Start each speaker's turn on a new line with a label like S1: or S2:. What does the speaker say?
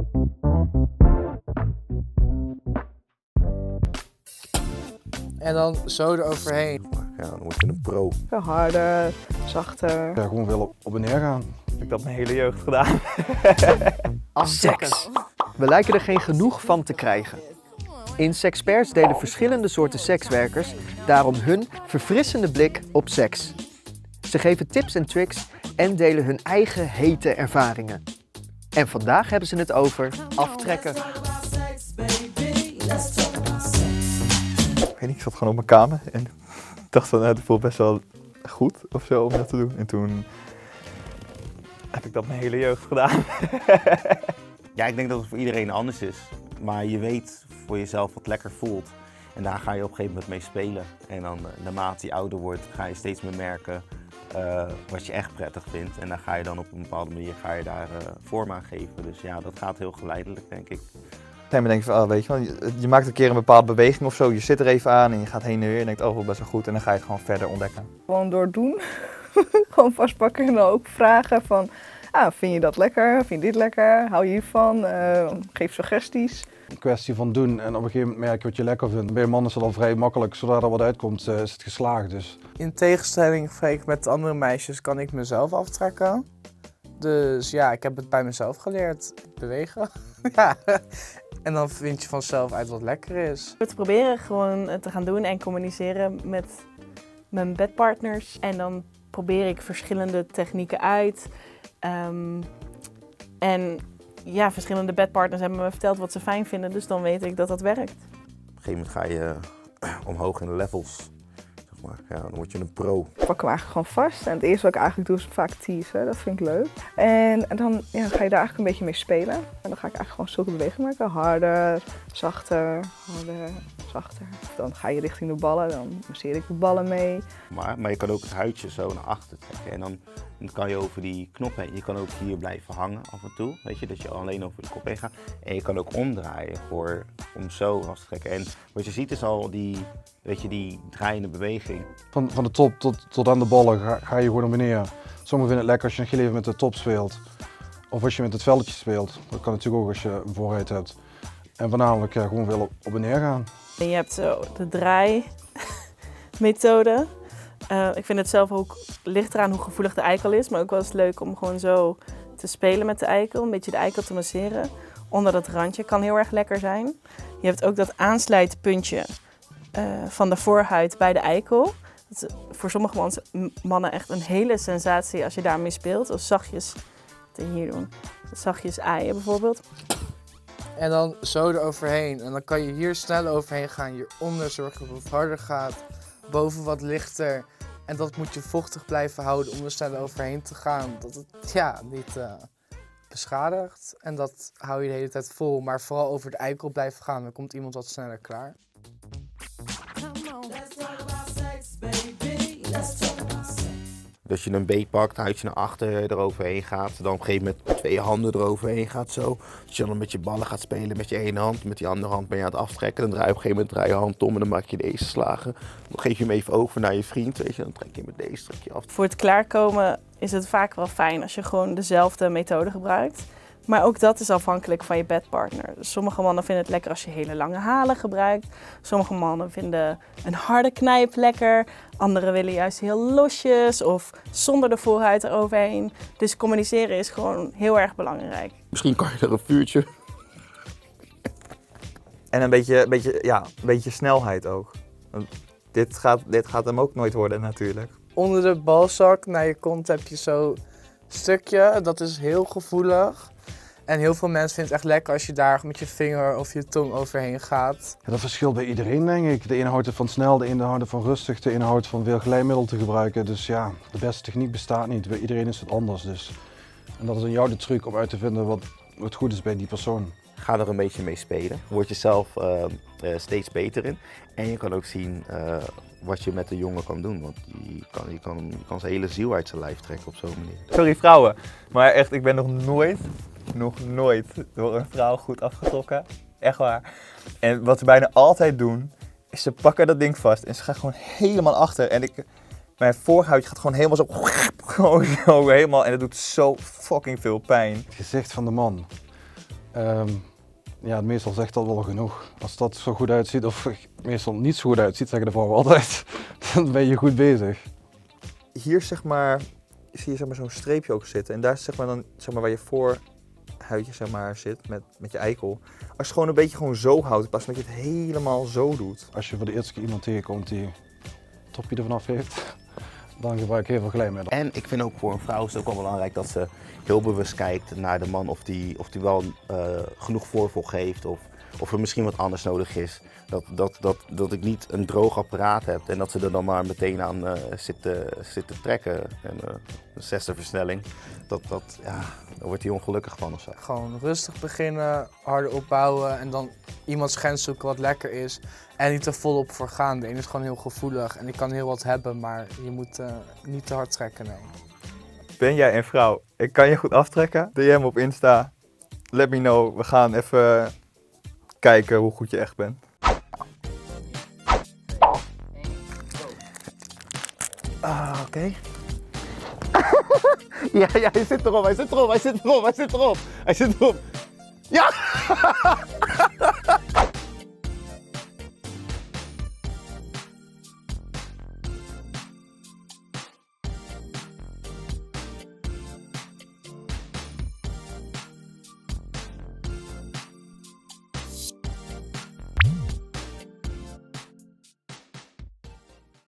S1: En dan zo eroverheen.
S2: Ja, dan word je een pro.
S3: Harder, zachter.
S4: Ja, gewoon wel op en neer gaan.
S5: Heb ik dat mijn hele jeugd gedaan.
S6: Seks. We lijken er geen genoeg van te krijgen. In Sexperts delen verschillende soorten sekswerkers daarom hun verfrissende blik op seks. Ze geven tips en tricks en delen hun eigen hete ervaringen. En vandaag hebben ze het over aftrekken.
S5: Ik weet niet, ik zat gewoon op mijn kamer en dacht van, het voelt best wel goed of zo om dat te doen. En toen heb ik dat mijn hele jeugd gedaan.
S2: Ja, ik denk dat het voor iedereen anders is. Maar je weet voor jezelf wat lekker voelt. En daar ga je op een gegeven moment mee spelen. En dan naarmate je ouder wordt, ga je steeds meer merken wat je echt prettig vindt. En dan ga je dan op een bepaalde manier daar vorm aan geven. Dus ja, dat gaat heel geleidelijk, denk ik.
S5: Op een moment denk je van, weet je wel, je maakt een keer een bepaalde beweging of zo. Je zit er even aan en je gaat heen en weer en denkt, oh, dat is best wel goed. En dan ga je het gewoon verder ontdekken.
S3: Gewoon door doen. Gewoon vastpakken en dan ook vragen van, vind je dat lekker? Vind je dit lekker? Hou je hiervan? Geef suggesties.
S4: Een kwestie van doen en op een gegeven moment merk je wat je lekker vindt. Bij een man is het al vrij makkelijk, zodra er wat uitkomt is het geslaagd. Dus.
S1: In tegenstelling met de andere meisjes kan ik mezelf aftrekken. Dus ja, ik heb het bij mezelf geleerd. Bewegen. Ja. En dan vind je vanzelf uit wat lekker is.
S7: Te proberen gewoon te gaan doen en communiceren met mijn bedpartners. En dan probeer ik verschillende technieken uit. En ja, verschillende bedpartners hebben me verteld wat ze fijn vinden, dus dan weet ik dat dat werkt.
S2: Op een gegeven moment ga je omhoog in de levels. Zeg maar. Ja, dan word je een pro.
S3: Ik pak hem eigenlijk gewoon vast. En het eerste wat ik eigenlijk doe is vaak teasen. Dat vind ik leuk. En dan ga je daar eigenlijk een beetje mee spelen. En dan ga ik eigenlijk gewoon zulke bewegingen maken. Harder, zachter, harder, zachter. Dan ga je richting de ballen. Dan masseer ik de ballen mee.
S2: Maar je kan ook het huidje zo naar achter trekken. En dan kan je over die knop heen. Je kan ook hier blijven hangen af en toe. Weet je, dat je alleen over de kop heen gaat. En je kan ook omdraaien om zo af te trekken. En wat je ziet is al die draaiende beweging.
S4: Van de top tot aan de ballen ga je gewoon naar beneden. Sommigen vinden het lekker als je nog heel even met de top speelt. Of als je met het veldje speelt. Dat kan natuurlijk ook als je een vooruit hebt. En voornamelijk gewoon wel op en neer gaan.
S7: En je hebt zo de draaimethode. Ik vind het zelf ook, ligt eraan hoe gevoelig de eikel is. Maar ook wel eens leuk om gewoon zo te spelen met de eikel. Een beetje de eikel te masseren. Onder dat randje kan heel erg lekker zijn. Je hebt ook dat aansluitpuntje van de voorhuid bij de eikel. Dat is voor sommige mannen echt een hele sensatie als je daarmee speelt. Of zachtjes, hier doen, zachtjes aaien bijvoorbeeld.
S1: En dan zo eroverheen. En dan kan je hier snel overheen gaan. Hieronder zorgen dat het harder gaat. Boven wat lichter. En dat moet je vochtig blijven houden om er snel overheen te gaan. Dat het niet beschadigt. En dat hou je de hele tijd vol. Maar vooral over de eikel blijven gaan. Dan komt iemand wat sneller klaar.
S2: Dat je een beet pakt, huidje naar achter eroverheen gaat. Dan op een gegeven moment met 2 handen eroverheen gaat zo. Dat je dan met je ballen gaat spelen met je ene hand. Met die andere hand ben je aan het aftrekken. Dan draai je op een gegeven moment je hand om en dan maak je deze slagen. Dan geef je hem even over naar je vriend, weet je. Dan trek je met deze af.
S7: Voor het klaarkomen is het vaak wel fijn als je gewoon dezelfde methode gebruikt. Maar ook dat is afhankelijk van je bedpartner. Sommige mannen vinden het lekker als je hele lange halen gebruikt. Sommige mannen vinden een harde knijp lekker. Anderen willen juist heel losjes of zonder de voorhuid eroverheen. Dus communiceren is gewoon heel erg belangrijk.
S2: Misschien kan je er een vuurtje.
S5: En een beetje snelheid ook. Dit gaat hem ook nooit worden natuurlijk.
S1: Onder de balzak naar je kont heb je zo'n stukje. Dat is heel gevoelig. En heel veel mensen vinden het echt lekker als je daar met je vinger of je tong overheen gaat.
S4: Ja, dat verschilt bij iedereen, denk ik. De ene houdt het van snel, de ene houdt het van rustig, de ene houdt van veel glijmiddel te gebruiken. Dus ja, de beste techniek bestaat niet. Bij iedereen is het anders. Dus. En dat is aan jou de truc om uit te vinden wat goed is bij die persoon.
S2: Ga er een beetje mee spelen. Word je zelf steeds beter in. En je kan ook zien wat je met de jongen kan doen. Want je kan zijn hele ziel uit zijn lijf trekken op zo'n manier.
S5: Sorry vrouwen, maar echt, ik ben nog nooit door een vrouw goed afgetrokken. Echt waar. En wat ze bijna altijd doen, is ze pakken dat ding vast en ze gaan gewoon helemaal achter. En mijn voorhuidje gaat gewoon helemaal zo, gewoon zo helemaal, en dat doet zo fucking veel pijn.
S4: Het gezicht van de man. Ja, meestal zegt dat wel genoeg. Als dat zo goed uitziet, of meestal niet zo goed uitziet, zeggen de vrouwen altijd, dan ben je goed bezig.
S5: Hier zeg maar, zie je zeg maar, zo'n streepje ook zitten. En daar is zeg maar, dan, zeg maar, waar je voorhuidje zeg maar, zit met je eikel. Als je het gewoon een beetje gewoon zo houdt, in plaats van dat je het helemaal zo doet.
S4: Als je voor de eerste keer iemand tegenkomt die het topje ervan af heeft, dan gebruik ik heel veel glijmiddel.
S2: En ik vind ook voor een vrouw is het ook wel belangrijk dat ze heel bewust kijkt naar de man of die wel genoeg voorvocht heeft of er misschien wat anders nodig is. Dat ik niet een droog apparaat heb en dat ze er dan maar meteen aan zit te trekken. En een 6e versnelling, daar wordt hij ongelukkig van of zo.
S1: Gewoon rustig beginnen, harder opbouwen en dan iemands grens zoeken wat lekker is. En niet er volop voor gaan. De ene is gewoon heel gevoelig en die kan heel wat hebben, maar je moet niet te hard trekken, nee.
S5: Ben jij een vrouw? Ik kan je goed aftrekken. DM op Insta. Let me know. We gaan even kijken hoe goed je echt bent.
S2: Oké. Ja, hij zit erop. Ja!